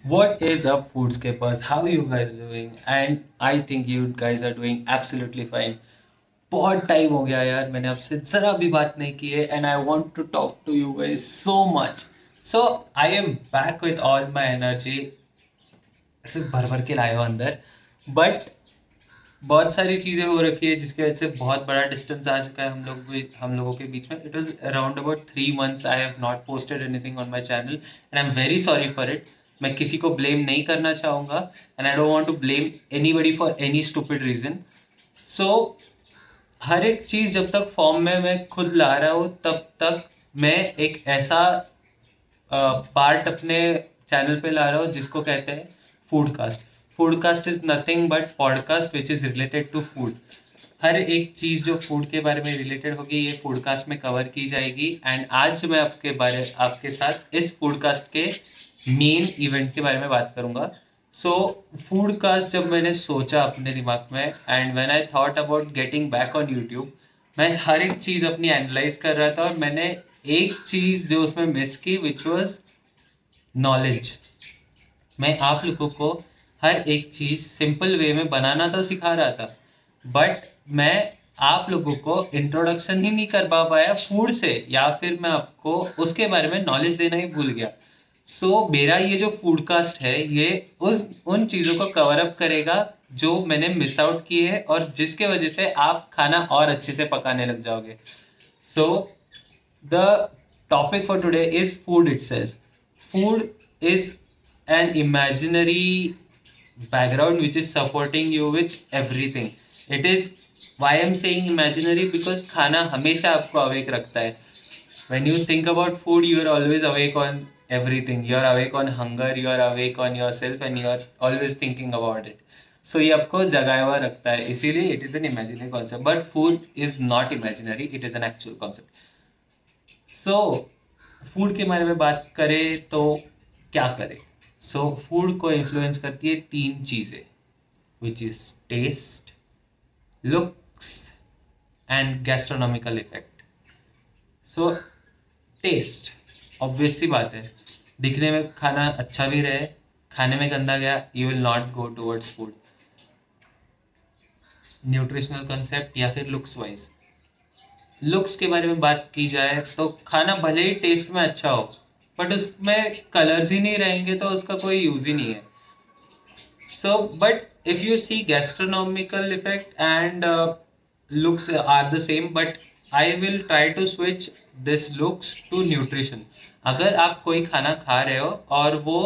What is up, food skippers? How are you guys doing? And I think you guys are doing absolutely fine. बहुत time हो गया यार, मैंने आपसे जरा भी बात नहीं की है and I want to talk to you guys so much. So I am back with all my energy. ऐसे भर भर के लाया हूं अंदर. बट बहुत सारी चीज़ें हो रखी है जिसकी वजह से बहुत बड़ा डिस्टेंस आ चुका है हम लोगों के बीच में. It was around about 3 months I have not posted anything on my channel and I am very sorry for it. मैं किसी को ब्लेम नहीं करना चाहूँगा and I don't want to blame anybody for any stupid reason. So हर एक चीज़ जब तक फॉर्म में मैं खुद ला रहा हूँ तब तक मैं एक ऐसा पार्ट अपने चैनल पे ला रहा हूँ जिसको कहते हैं foodcast. Foodcast is nothing but podcast which is related to food. हर एक चीज़ जो फूड के बारे में रिलेटेड होगी ये फूडकास्ट में कवर की जाएगी. एंड आज मैं आपके साथ इस फूडकास्ट के मेन इवेंट के बारे में बात करूँगा. सो फूडकास्ट जब मैंने सोचा अपने दिमाग में and when I thought about getting back on YouTube, मैं हर एक चीज़ अपनी एनालाइज कर रहा था और मैंने एक चीज़ जो उसमें मिस की विच वाज नॉलेज. मैं आप लोगों को हर एक चीज़ सिंपल वे में बनाना तो सिखा रहा था बट मैं आप लोगों को इंट्रोडक्शन ही नहीं कर पा पाया फूड से, या फिर मैं आपको उसके बारे में नॉलेज देना ही भूल गया. मेरा ये जो फूडकास्ट है ये उन चीज़ों को कवर अप करेगा जो मैंने मिस आउट की है और जिसके वजह से आप खाना और अच्छे से पकाने लग जाओगे. So the topic for today is food itself. Food is an imaginary background which is supporting you with everything. It is why I'm saying imaginary because खाना हमेशा आपको awake रखता है. When you think about food, you are always awake on everything. You are awake on hunger, you are awake on yourself and you are always thinking about it. So ये आपको जगाया हुआ रखता है, इसीलिए it is an imaginary concept. But food is not imaginary, it is an actual concept. So food के बारे में बात करें तो क्या करें. फूड को इन्फ्लुएंस करती है तीन चीज़ें which is taste, looks and gastronomical effect. So taste obvious सी बात है, दिखने में खाना अच्छा भी रहे, खाने में गंदा गया, you will not go towards food. Nutritional concept या फिर लुक्स वाइज. लुक्स के बारे में बात की जाए तो खाना भले ही टेस्ट में अच्छा हो बट उसमें कलर्स ही नहीं रहेंगे तो उसका कोई यूज ही नहीं है. So but if you see gastronomical effect and looks are the same but I will try to switch this looks to nutrition. अगर आप कोई खाना खा रहे हो और वो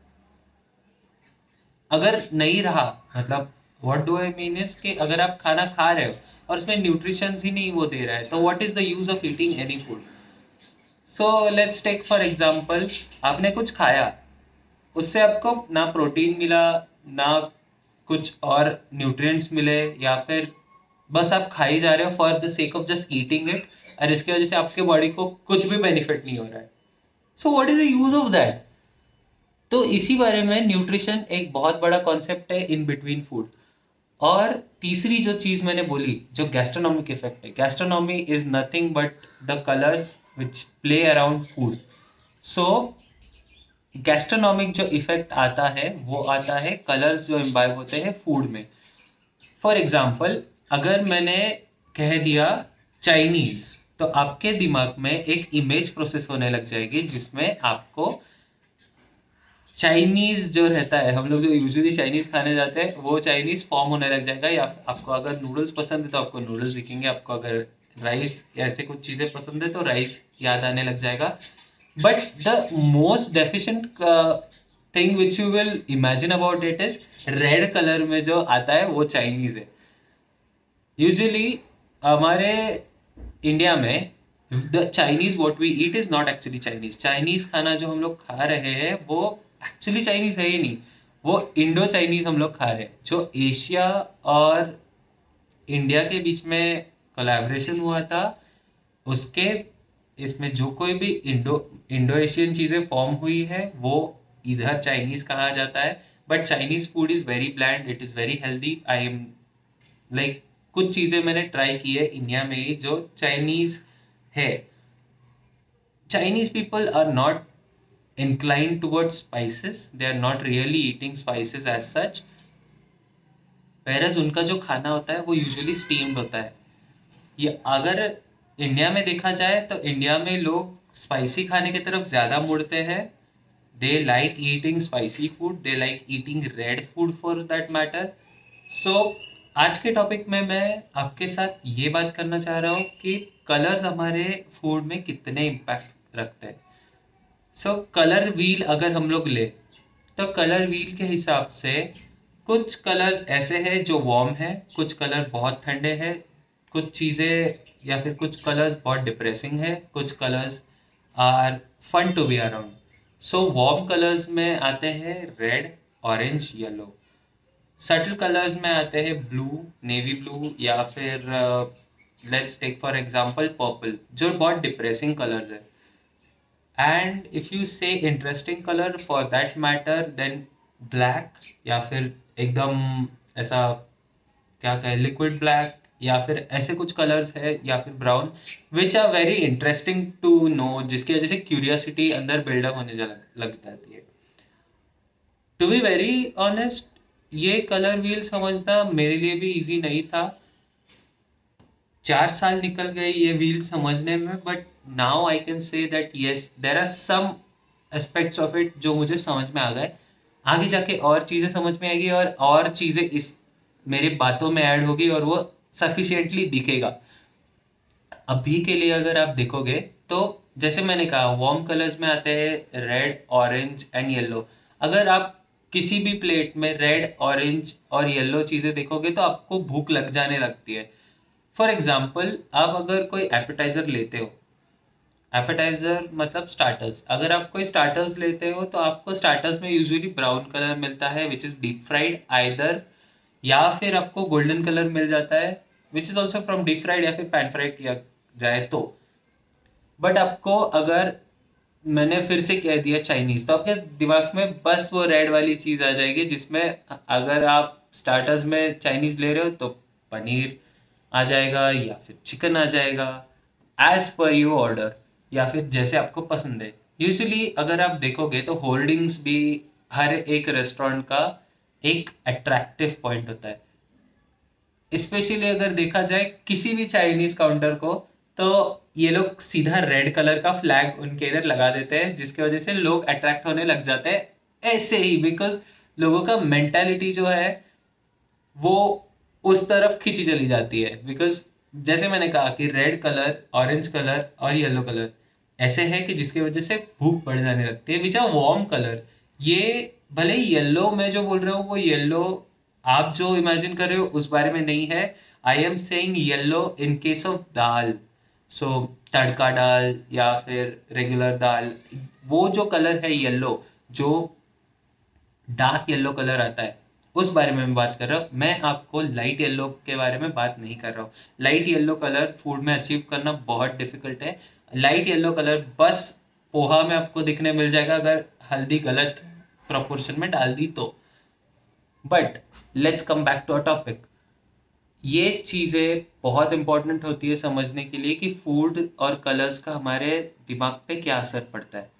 अगर नहीं रहा, मतलब what do I mean is कि अगर आप खाना खा रहे हो और उसमें न्यूट्रिशन ही नहीं वो दे रहा है तो what is the use of eating any food. So let's take for example, आपने कुछ खाया, उससे आपको ना प्रोटीन मिला ना कुछ और न्यूट्रिएंट्स मिले, या फिर बस आप खा ही जा रहे हो for the sake of just eating it और इसकी वजह से आपके बॉडी को कुछ भी बेनिफिट नहीं हो रहा है. So what is the use of that. तो इसी बारे में न्यूट्रिशन एक बहुत बड़ा कॉन्सेप्ट है इन बिटवीन फूड. और तीसरी जो चीज़ मैंने बोली जो गैस्ट्रोनॉमिक इफेक्ट है, gastronomy is nothing but the colours which play around food. So gastronomic जो इफेक्ट आता है वो आता है कलर्स जो इम्बाइब होते हैं फूड में. फॉर एग्जाम्पल, अगर मैंने कह दिया चाइनीज़ तो आपके दिमाग में एक इमेज प्रोसेस होने लग जाएगी जिसमें आपको चाइनीज़ जो रहता है, हम लोग जो यूजुअली चाइनीज़ खाने जाते हैं वो चाइनीज़ फॉर्म होने लग जाएगा. या आपको अगर नूडल्स पसंद है तो आपको नूडल्स दिखेंगे, आपको अगर राइस या ऐसे कुछ चीज़ें पसंद है तो राइस याद आने लग जाएगा. But the most deficient thing which you will imagine about it is red colour में जो आता है वो चाइनीज़ है. यूजुअली हमारे इंडिया में the Chinese what we eat is not actually Chinese. Chinese खाना जो हम लोग खा रहे हैं वो एक्चुअली चाइनीज़ है ही नहीं, वो इंडो चाइनीज़ हम लोग खा रहे हैं. जो एशिया और इंडिया के बीच में कोलैबोरेशन हुआ था उसके इसमें जो कोई भी इंडो एशियन चीज़ें फॉर्म हुई है वो इधर चाइनीज़ कहा जाता है. But Chinese food is very bland, it is very healthy. I am like कुछ चीज़ें मैंने ट्राई की है इंडिया में ही जो चाइनीज़ है. Chinese people are not inclined towards spices. They are not really eating spices as such. whereas उनका जो खाना होता है वो यूजुअली स्टीम्ड होता है. ये अगर इंडिया में देखा जाए तो इंडिया में लोग स्पाइसी खाने की तरफ ज़्यादा मुड़ते हैं. They like eating spicy food, they like eating red food for that matter. So आज के टॉपिक में मैं आपके साथ ये बात करना चाह रहा हूँ कि कलर्स हमारे फूड में कितने इम्पैक्ट रखते हैं. सो कलर व्हील अगर हम लोग ले तो कलर व्हील के हिसाब से कुछ कलर ऐसे हैं जो वार्म है, कुछ कलर बहुत ठंडे हैं, कुछ चीज़ें या फिर कुछ कलर्स बहुत डिप्रेसिंग है, कुछ colours are fun to be around. So warm colours में आते हैं red, orange, yellow. Subtle colours में आते हैं ब्लू, नेवी ब्लू, या फिर let's take for example purple, जो बहुत डिप्रेसिंग कलर्स है. And if you say interesting colour for that matter then black, या फिर एकदम ऐसा क्या कहें लिक्विड ब्लैक, या फिर ऐसे कुछ कलर्स है, या फिर brown, which are very interesting to know, जिसकी वजह से क्यूरियोसिटी अंदर बिल्डअप होने लग जाती है. टू बी वेरी ऑनेस्ट, ये कलर व्हील समझना मेरे लिए भी इजी नहीं था. 4 साल निकल गए ये व्हील समझने में, but now I can say that yes there are some aspects of it जो मुझे समझ में आ गए. आगे जाके और चीज़ें समझ में आएगी और चीज़ें इस मेरी बातों में ऐड होगी और वो सफिशिएंटली दिखेगा. अभी के लिए अगर आप देखोगे तो जैसे मैंने कहा वार्म कलर्स में आते हैं रेड, ऑरेंज एंड येलो. अगर आप किसी भी प्लेट में रेड, ऑरेंज और येलो चीज़ें देखोगे तो आपको भूख लग जाने लगती है. फॉर एग्जाम्पल, आप अगर कोई एपेटाइजर लेते हो, एपेटाइजर मतलब स्टार्टर्स, अगर आप कोई स्टार्टर्स लेते हो तो आपको स्टार्टर्स में यूजुअली ब्राउन कलर मिलता है which is deep fried either, या फिर आपको गोल्डन कलर मिल जाता है which is also from deep fried या फिर पैन फ्राइड किया जाए तो. बट आपको अगर मैंने फिर से कह दिया चाइनीज़, तो आपके दिमाग में बस वो रेड वाली चीज़ आ जाएगी, जिसमें अगर आप स्टार्टर्स में चाइनीज़ ले रहे हो तो पनीर आ जाएगा या फिर चिकन आ जाएगा एज पर यू ऑर्डर, या फिर जैसे आपको पसंद है. यूजुअली अगर आप देखोगे तो होर्डिंग्स भी हर एक रेस्टोरेंट का एक अट्रैक्टिव पॉइंट होता है. स्पेशली अगर देखा जाए किसी भी चाइनीज काउंटर को, तो ये लोग सीधा रेड कलर का फ्लैग उनके इधर लगा देते हैं, जिसकी वजह से लोग अट्रैक्ट होने लग जाते हैं ऐसे ही, बिकॉज लोगों का मेंटालिटी जो है वो उस तरफ खींची चली जाती है. बिकॉज जैसे मैंने कहा कि रेड कलर, ऑरेंज कलर और येलो कलर ऐसे है कि जिसकी वजह से भूख बढ़ जाने लगती है. Which are warm colour. ये भले येलो मैं जो बोल रहा हूँ वो येलो आप जो इमेजिन कर रहे हो उस बारे में नहीं है. I am saying yellow in case of dal. So तड़का दाल या फिर रेगुलर दाल, वो जो कलर है येलो, जो डार्क येलो कलर आता है, उस बारे में मैं बात कर रहा हूँ. मैं आपको लाइट येलो के बारे में बात नहीं कर रहा हूँ. लाइट येलो कलर फूड में अचीव करना बहुत डिफिकल्ट है. लाइट येलो कलर बस पोहा में आपको दिखने मिल जाएगा अगर हल्दी गलत प्रोपोर्शन में डाल दी तो. But let's come back to a topic. ये चीज़ें बहुत इंपॉर्टेंट होती है समझने के लिए कि फूड और कलर्स का हमारे दिमाग पे क्या असर पड़ता है,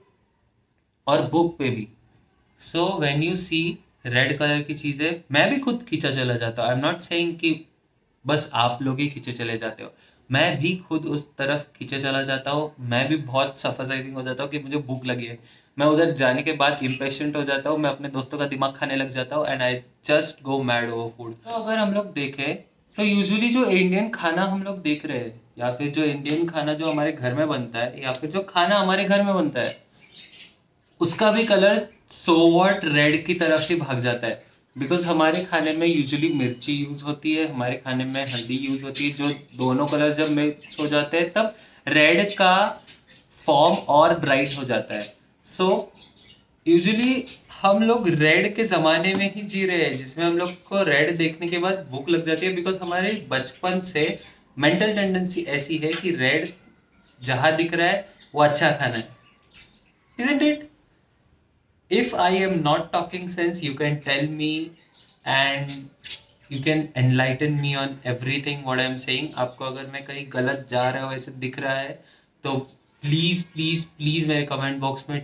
और भूख पे भी. So when you see red colour की चीज़ें, मैं भी खुद खींचा चला जाता हूँ. आई एम नॉट सेइंग कि बस आप लोग ही खींचे चले जाते हो, मैं भी खुद उस तरफ खींचे चला जाता हूँ. मैं भी बहुत सफरसाइजिंग हो जाता हूँ कि मुझे भूख लगी है. मैं उधर जाने के बाद इम्पेशेंट हो जाता हूँ, मैं अपने दोस्तों का दिमाग खाने लग जाता हूँ, and I just go mad over food. तो अगर हम लोग देखें तो यूजुअली जो इंडियन खाना हम लोग देख रहे हैं, या फिर जो इंडियन खाना जो हमारे घर में बनता है, या फिर जो खाना हमारे घर में बनता है, उसका भी कलर सोवर्ट रेड की तरफ से भाग जाता है. बिकॉज हमारे खाने में यूजुअली मिर्ची यूज होती है, हमारे खाने में हल्दी यूज होती है, जो दोनों कलर जब मिक्स हो जाते हैं तब रेड का फॉर्म और ब्राइट हो जाता है. सो यूजुअली हम लोग रेड के ज़माने में ही जी रहे हैं, जिसमें हम लोग को रेड देखने के बाद भूख लग जाती है. बिकॉज हमारे बचपन से मेंटल टेंडेंसी ऐसी है कि रेड जहाँ दिख रहा है वो अच्छा खाना है. Isn't it? If I am not talking sense, you can tell me and you can enlighten me on everything what I am saying. आपको अगर मैं कहीं गलत जा रहा हूँ ऐसे दिख रहा है तो प्लीज़ प्लीज़ प्लीज़ मेरे कमेंट बॉक्स में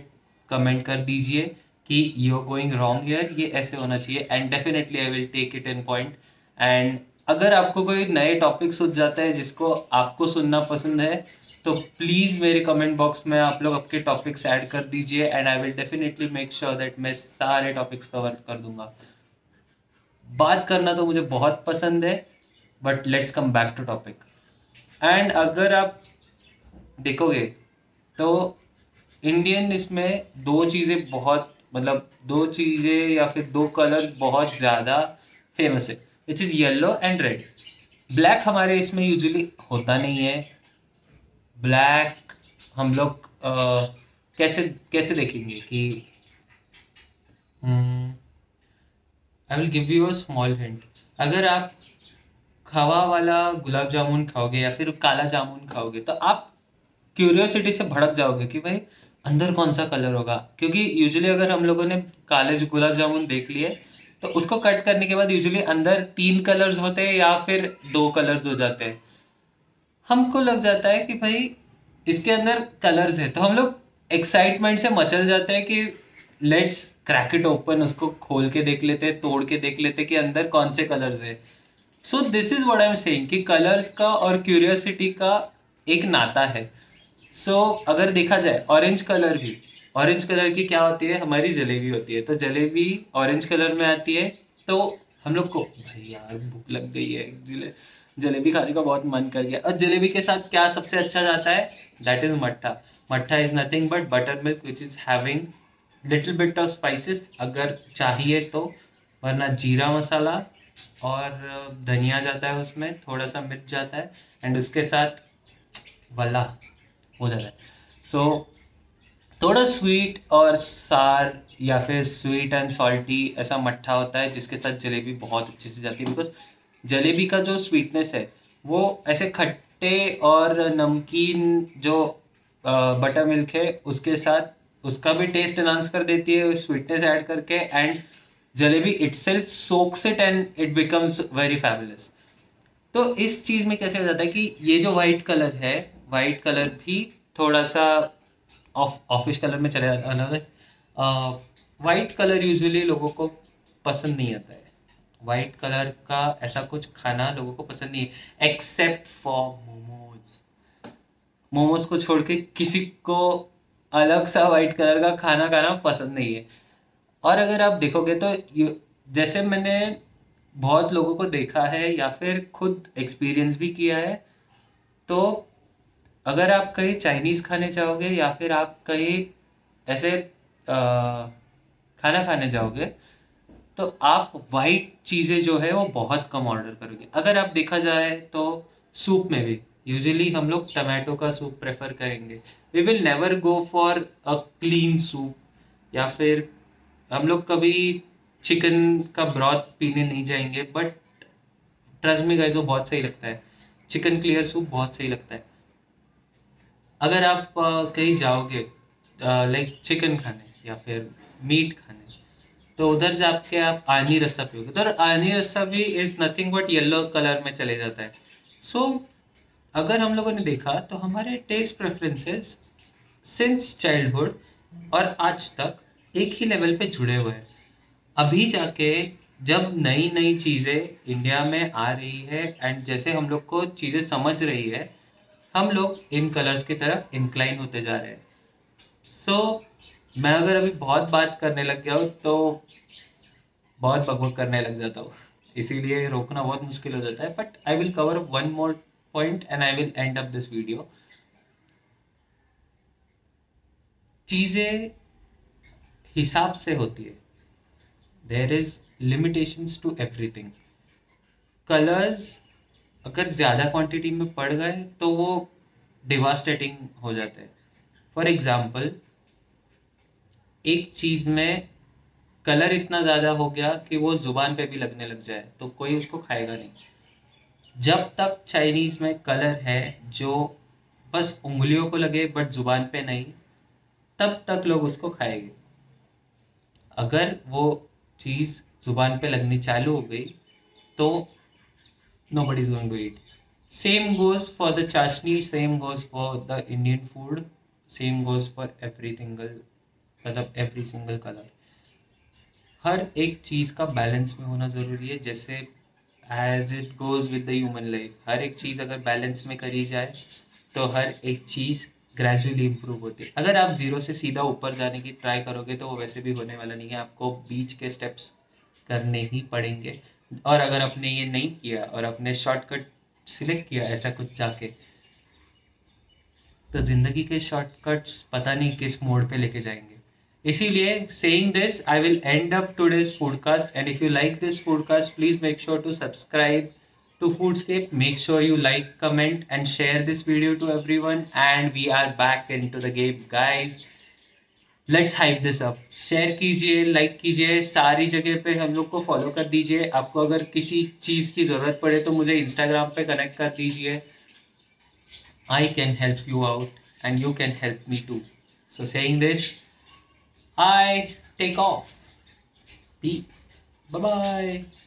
कमेंट कर दीजिए कि you are going wrong here, ये ऐसे होना चाहिए, and definitely I will take it in point. And अगर आपको कोई नए टॉपिक सूझ जाता है जिसको आपको सुनना पसंद है, तो प्लीज़ मेरे कमेंट बॉक्स में आप लोग आपके टॉपिक्स ऐड कर दीजिए, and I will definitely make sure that मैं सारे टॉपिक्स कवर कर दूंगा। बात करना तो मुझे बहुत पसंद है, but let's come back to topic. And अगर आप देखोगे तो इंडियन इसमें दो चीज़ें बहुत, मतलब दो चीज़ें या फिर दो कलर बहुत ज़्यादा फेमस है, which is yellow and red. Black हमारे इसमें यूजुअली होता नहीं है। ब्लैक हम लोग कैसे कैसे देखेंगे कि I will give you a small hint. अगर आप खवा वाला गुलाब जामुन खाओगे या फिर काला जामुन खाओगे तो आप क्यूरियोसिटी से भड़क जाओगे कि भाई अंदर कौन सा कलर होगा, क्योंकि यूजुअली अगर हम लोगों ने काले गुलाब जामुन देख लिए तो उसको कट करने के बाद यूजुअली अंदर 3 कलर्स होते हैं या फिर 2 कलर्स हो जाते हैं। हमको लग जाता है कि भाई इसके अंदर कलर्स है, तो हम लोग एक्साइटमेंट से मचल जाते हैं कि लेट्स क्रैक इट ओपन, उसको खोल के देख लेते हैं, तोड़ के देख लेते हैं कि अंदर कौन से कलर्स है। So this is what I am saying कि कलर्स का और क्यूरियोसिटी का एक नाता है। सो अगर देखा जाए ऑरेंज कलर भी, ऑरेंज कलर की क्या होती है, हमारी जलेबी होती है, तो जलेबी ऑरेंज कलर में आती है। तो हम लोग को भाई यार भूख लग गई है, जलेबी खाने का बहुत मन कर गया, और जलेबी के साथ क्या सबसे अच्छा जाता है, दैट इज मट्ठा। मट्ठा is nothing but butter milk which is having little bit of spices अगर चाहिए तो, वरना जीरा मसाला और धनिया जाता है उसमें, थोड़ा सा मिर्च जाता है, एंड उसके साथ वाला हो जाता है। सो थोड़ा स्वीट और सार या फिर स्वीट एंड सॉल्टी ऐसा मट्ठा होता है जिसके साथ जलेबी बहुत अच्छे से जाती है, बिकॉज जलेबी का जो स्वीटनेस है वो ऐसे खट्टे और नमकीन जो बटर मिल्क है उसके साथ उसका भी टेस्ट एनहांस कर देती है स्वीटनेस ऐड करके, and jalebi itself soaks it and it becomes very fabulous. तो इस चीज़ में कैसे हो जाता है कि ये जो वाइट कलर है, वाइट कलर भी थोड़ा सा ऑफिश कलर में चले जाना है। वाइट कलर यूजुअली लोगों को पसंद नहीं आता है, वाइट कलर का ऐसा कुछ खाना लोगों को पसंद नहीं है एक्सेप्ट फॉर मोमोज। मोमोज को छोड़ के किसी को अलग सा वाइट कलर का खाना खाना पसंद नहीं है। और अगर आप देखोगे तो जैसे मैंने बहुत लोगों को देखा है या फिर खुद एक्सपीरियंस भी किया है, तो अगर आप कहीं चाइनीज़ खाने जाओगे या फिर आप कहीं ऐसे खाना खाने जाओगे तो आप वाइट चीज़ें जो है वो बहुत कम ऑर्डर करोगे। अगर आप देखा जाए तो सूप में भी यूजुअली हम लोग टमाटो का सूप प्रेफर करेंगे, we will never go for a clean soup, या फिर हम लोग कभी चिकन का ब्रॉथ पीने नहीं जाएंगे। बट ट्रस्ट मी गाइस वो बहुत सही लगता है, चिकन क्लियर सूप बहुत सही लगता है। अगर आप कहीं जाओगे लाइक चिकन खाने या फिर मीट खाने, तो उधर जाके आप आनी रस्सा पियोगे, तो आनी रस्सा भी is nothing but yellow colour में चले जाता है। सो अगर हम लोगों ने देखा तो हमारे टेस्ट प्रेफरेंसेस सिंस चाइल्डहुड और आज तक एक ही लेवल पे जुड़े हुए हैं। अभी जाके जब नई नई चीज़ें इंडिया में आ रही है एंड जैसे हम लोग को चीज़ें समझ रही है, हम लोग इन कलर्स की तरफ इंक्लाइन होते जा रहे हैं। सो मैं अगर अभी बहुत बात करने लग गया हूँ तो बहुत बकबक करने लग जाता हूँ, इसीलिए रोकना बहुत मुश्किल हो जाता है। But I will cover one more point and I will end up this video. चीज़ें हिसाब से होती है, there is limitations to everything. Colours अगर ज़्यादा क्वांटिटी में पड़ गए तो वो डिवास्टेटिंग हो जाते हैं। फॉर एग्ज़ाम्पल एक चीज़ में कलर इतना ज़्यादा हो गया कि वो ज़ुबान पे भी लगने लग जाए तो कोई उसको खाएगा नहीं। जब तक चाइनीज़ में कलर है जो बस उंगलियों को लगे बट ज़ुबान पे नहीं, तब तक लोग उसको खाएंगे। अगर वो चीज़ ज़ुबान पे लगनी चालू हो गई तो nobody is going to eat. Same goes for the chashni, same goes for the Indian food, same goes for every single मतलब एवरी सिंगल कलर। हर एक चीज़ का बैलेंस में होना ज़रूरी है, जैसे as it goes with the human life, हर एक चीज़ अगर बैलेंस में करी जाए तो हर एक चीज़ ग्रेजुअली इम्प्रूव होती है। अगर आप ज़ीरो से सीधा ऊपर जाने की ट्राई करोगे तो वो वैसे भी होने वाला नहीं है, आपको बीच के स्टेप्स करने ही पड़ेंगे। और अगर आपने ये नहीं किया और अपने शॉर्टकट सिलेक्ट किया ऐसा कुछ जाके, तो ज़िंदगी के शॉर्टकट्स पता नहीं किस मोड़ पे लेके जाएंगे। इसीलिए saying this I will end up today's podcast, and if you like this podcast please make sure to subscribe to Foodscape. Make sure you like, comment, and share this video to everyone. And we are back into the game, guys. Let's hype this up. Share कीजिए, like कीजिए, सारी जगह पे हम लोग को follow कर दीजिए। आपको अगर किसी चीज़ की ज़रूरत पड़े तो मुझे इंस्टाग्राम पे कनेक्ट कर दीजिए। I can help you out and you can help me too. So saying this, I take off. Peace. Bye bye.